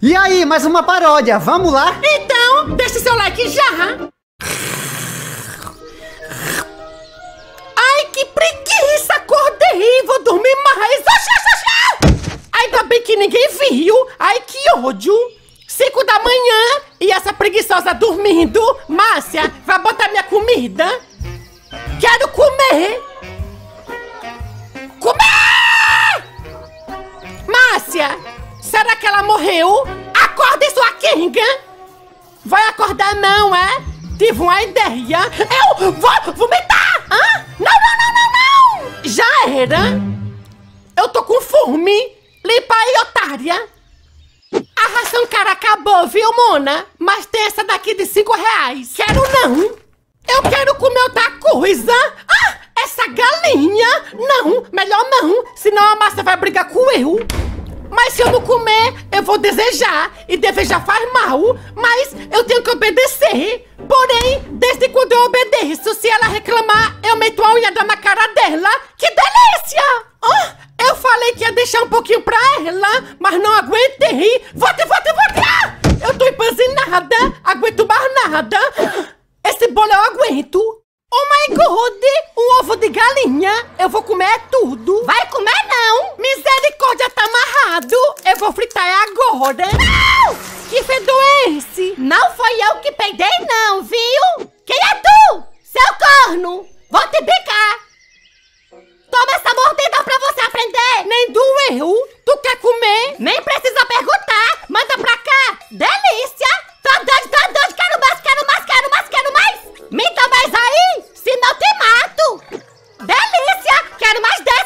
E aí, mais uma paródia, vamos lá? Então, deixe seu like já! Ai, que preguiça! Acordei, vou dormir mais! Ainda bem que ninguém viu! Ai, que ódio! 5 da manhã e essa preguiçosa dormindo! Márcia, vai botar minha comida? Quero comer! Comer! Márcia, será que ela morreu? Acorda, sua Kenga! Vai acordar não, é? Tive uma ideia! Eu vou vomitar! Hã? Não! Já era! Eu tô com fome! Limpa aí, otária! A ração cara acabou, viu, Mona? Mas tem essa daqui de 5 reais. Quero não! Eu quero comer outra coisa! Ah, essa galinha! Não, melhor não, senão a Márcia vai brigar com eu. Mas se eu não comer, eu vou desejar. E desejar faz mal. Mas eu tenho que obedecer. Porém, desde quando eu obedeço, se ela reclamar, eu meto a unhada na cara dela. Que delícia! Oh, eu falei que ia deixar um pouquinho pra ela, mas não aguentei. Volte! Ah, eu tô empanzinada. Aguento mais nada. Esse bolo eu aguento. Oh my God! Um ovo de galinha! Eu vou comer tudo! Vai comer não! Misericórdia, tá amarrado! Eu vou fritar agora! Não! Que fedor é esse? Não foi eu que peidei não, viu? Quem é tu? Seu corno! Vou te picar! Toma essa mordida pra você aprender! Nem doeu! Tu quer comer? Nem precisa perguntar! Manda pra cá! Delícia! Tô doido! Quero mais! Me dá mais aí! Senão te mato! Delícia! Quero mais 10!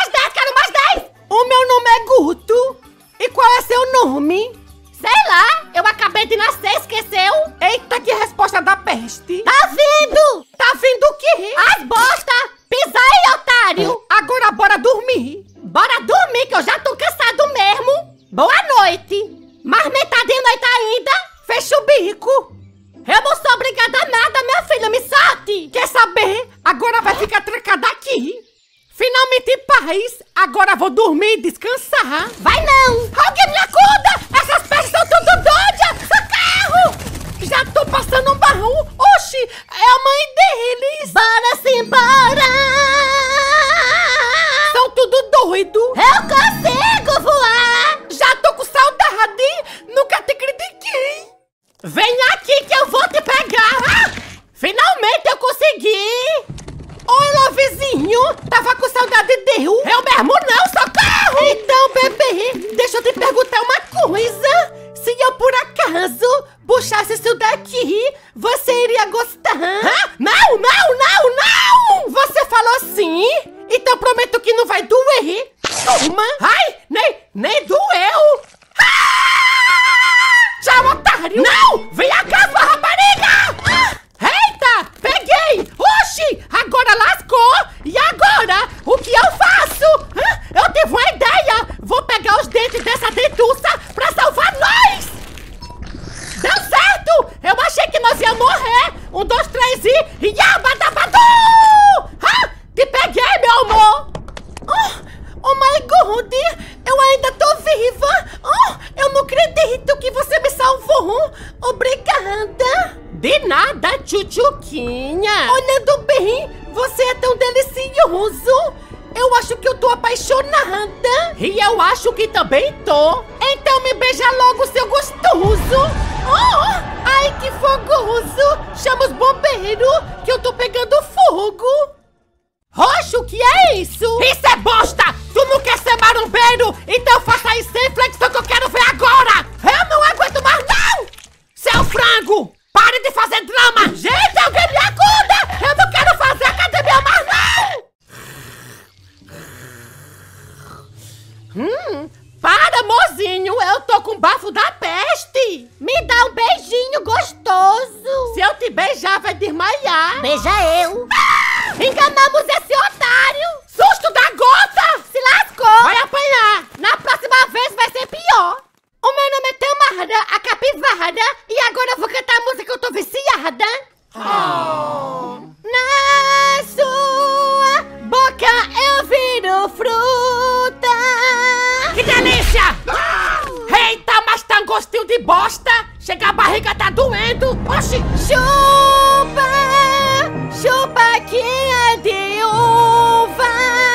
O meu nome é Guto. E qual é seu nome? Sei lá, eu acabei de nascer, esqueceu? Eita, que resposta da peste! Tá vindo! Tá vindo o quê? As bostas! Pisa aí, otário! Agora bora dormir! Bora dormir, que eu já tô cansado mesmo! Boa noite! Mas metade da noite ainda? Fecha o bico! Eu não sou obrigada a nada, minha filha, me solte! Quer saber? Agora vai ficar trancada aqui! Finalmente em paz! Agora vou dormir e descansar! Vai não! Alguém me acorda! Essas pestes são tudo doidas! Socorro! Já tô passando um barrão! Oxi! É a mãe deles! Bora simbora! São tudo doido! Eu consigo voar! Já tô com saudade! Nunca te critiquei! Vem aqui que eu vou te pegar! Ah! Finalmente eu consegui! Oi, Lovezinho! Tava com saudade de eu? Eu mesmo não, socorro! Então, bebê, deixa eu te perguntar uma coisa. Se eu, por acaso, puxasse isso daqui, você iria gostar? Hã? Não! Você falou sim? Então prometo que não vai doer. Toma! Ai, nem doeu! Tchau, otário! Não! Vem cá, sua rapariga! Eita! Peguei! Oxi! Agora lascou! E agora? O que eu faço? Eu tive uma ideia! Vou pegar os dentes dessa dentuça pra salvar nós! Deu certo! Eu achei que nós íamos morrer! 1, 2, 3 e... Yabadabadu! Te peguei, meu amor! Oh my God! Eu ainda tô viva! Eu não acredito que você me salvou! Obrigada! De nada, tchutchuquinha! Olhando bem, você é tão delicioso! Eu acho que eu tô apaixonada! E eu acho que também tô! Então me beija logo, seu gostoso! Ai, que fogoso! Chama os bombeiros, que eu tô pegando fogo! Roxo, o que é isso? Isso é bosta! Tu não quer ser marombeiro? Então faça aí sem flexão que eu quero ver agora! Eu não aguento mais não! Seu frango! Pare de fazer drama! Gente, alguém me acuda! Eu não quero fazer academia mais não! Para, mozinho! Eu tô com bafo da peste! Me dá um beijinho gostoso! Se eu te beijar, vai desmaiar! Beija eu! Enganamos esse otário! Susto da gota! Se lascou! Vai apanhar! Na próxima vez vai ser pior! O meu nome é Tamara, a capivara, e agora eu vou cantar a música que eu tô viciada! Na sua boca eu viro fruta! Que delícia! Eita, mas tá um gostinho de bosta! Chega, a barriga tá doendo! Oxi! Chupa! Chupa que é de uva!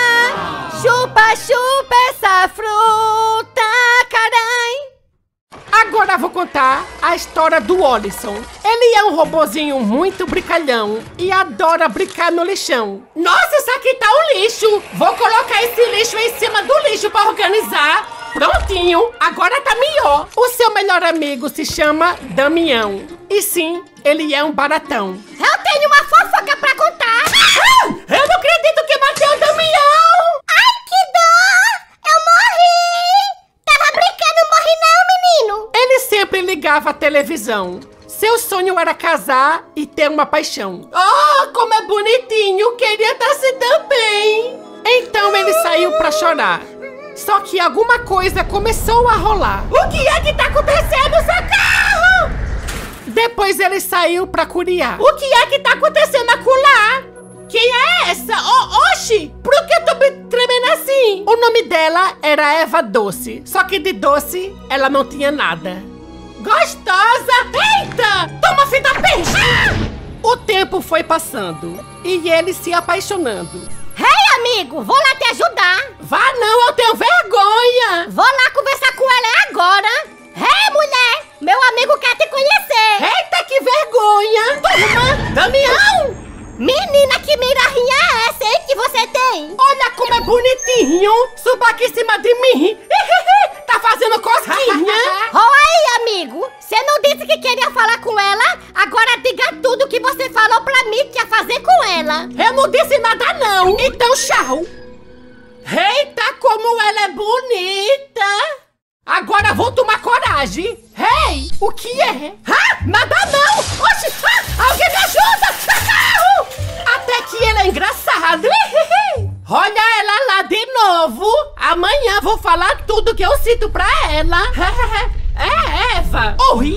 Chupa, chupa essa fruta, carai! Agora vou contar a história do Olisson. Ele é um robozinho muito brincalhão e adora brincar no lixão. Nossa, isso aqui tá um lixo! Vou colocar esse lixo em cima do lixo pra organizar. Prontinho, agora tá melhor. O seu melhor amigo se chama Damião. E sim, ele é um baratão. Eu tenho uma fofoca pra contar! Eu não acredito que matei o Damião! Ai, que dor! Eu morri! Tava brincando, morri não, menino! Ele sempre ligava a televisão. Seu sonho era casar e ter uma paixão. Oh, como é bonitinho! Queria estar assim também! Então ele saiu pra chorar. Só que alguma coisa começou a rolar. O que é que tá acontecendo, socorro? Depois ele saiu pra curiar. O que é que tá acontecendo acolá? Quem é essa? Oxi! Por que eu tô me tremendo assim? O nome dela era Eva Doce. Só que de doce, ela não tinha nada. Gostosa! Eita! Toma fita peixe! O tempo foi passando e ele se apaixonando. Ei, amigo, vou lá te ajudar. Vá não, eu tenho vergonha. Vou lá conversar com ela agora. Ei, mulher, meu amigo quer te conhecer. Eita, que vergonha. Toma, Damião. Menina, que mirarrinha é essa, hein, que você tem? Olha como é bonitinho. Suba aqui em cima de mim. Tá fazendo cosquinha. Oi, amigo. Você não disse que queria falar com ela? Agora diga tudo que você falou pra mim que ia fazer com ela. Eu não disse nada não. Então, tchau. Eita, como ela é bonita. Agora vou tomar coragem. Ei, o que é? Nada não. Oxi, alguém me ajuda. Socorro. Até que ele é engraçado. Olha ela lá de novo. Amanhã vou falar tudo que eu sinto pra ela. É, Eva. Oi.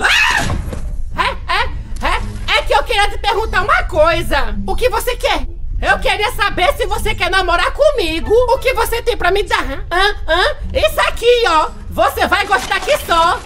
É que eu queria te perguntar uma coisa. O que você quer? Eu queria saber se você quer namorar comigo. O que você tem pra me dar? Isso aqui, ó. Você vai gostar aqui só.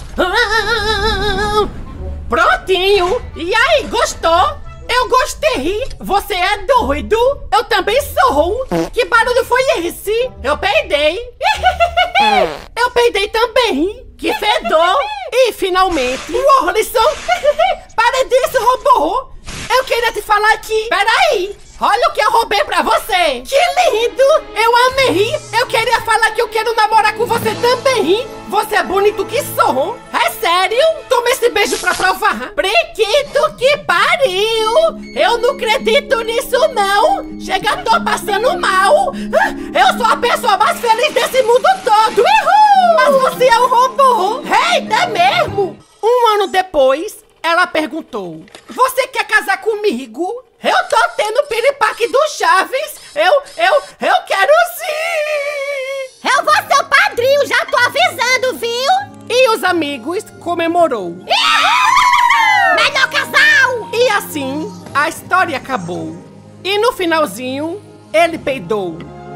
Prontinho. E aí, gostou? Eu gostei. Você é doido? Eu também sou. Que barulho foi esse? Eu peidei. Eu peidei também. Que fedor. E finalmente, o Olisson. Para disso, robô. Eu queria te falar aqui. Peraí. Olha o que eu roubei pra você. Que lindo. Eu amei. Eu queria falar que eu quero namorar com você também. Você é bonito que sou. É sério? Toma esse beijo pra provar. Prequito que pariu. Eu não acredito nisso não. Chega, tô passando mal. Eu sou a pessoa mais feliz desse mundo todo. Uhul. Mas você é um robô. Eita, mesmo. Um ano depois, ela perguntou: você quer casar comigo? Eu tô tendo piripaque do Chaves. Eu quero sim. Eu vou ser o padrinho, já tô avisando, viu? E os amigos comemorou. Melhor casal! E assim, a história acabou. E no finalzinho, ele peidou.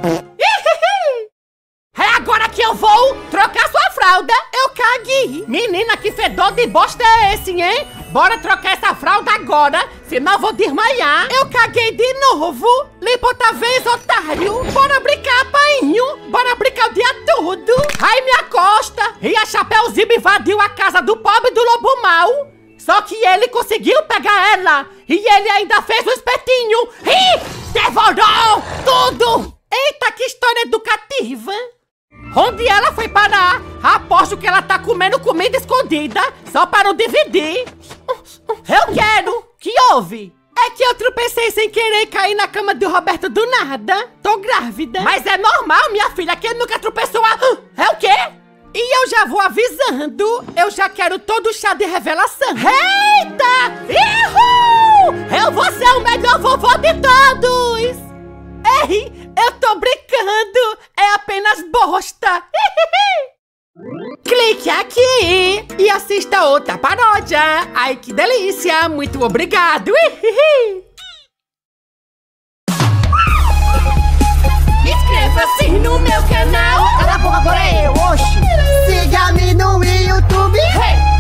É agora que eu vou trocar sua fralda. Eu caguei. Menina, que fedor de bosta é esse, hein? Bora trocar essa fralda agora, senão eu vou desmaiar. Eu caguei de novo. Limpa outra vez, otário. Bora brincar, painho. Bora brincar o dia todo. Ai, minha costa. E a Chapeuzinho invadiu a casa do pobre do lobo mau. Só que ele conseguiu pegar ela. E ele ainda fez um espetinho. E devorou tudo. Eita, que história educativa. Onde ela foi parar? Aposto que ela tá comendo comida escondida só para não dividir. Eu quero. Que houve? É que eu tropecei sem querer e caí na cama do Roberto do nada. Tô grávida. Mas é normal, minha filha, que nunca tropeçou É o quê? E eu já vou avisando. Eu já quero todo o chá de revelação. Eita! Ihu! Eu vou ser o melhor vovô de todos. Ei, eu tô brincando. É apenas bosta. Clique aqui e assista outra paródia. Ai, que delícia. Muito obrigado. Inscreva-se no meu canal. Cala a boca, agora é eu, oxi. Siga-me no YouTube. Hey!